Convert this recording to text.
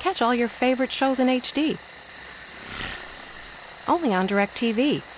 Catch all your favorite shows in HD. Only on DirecTV.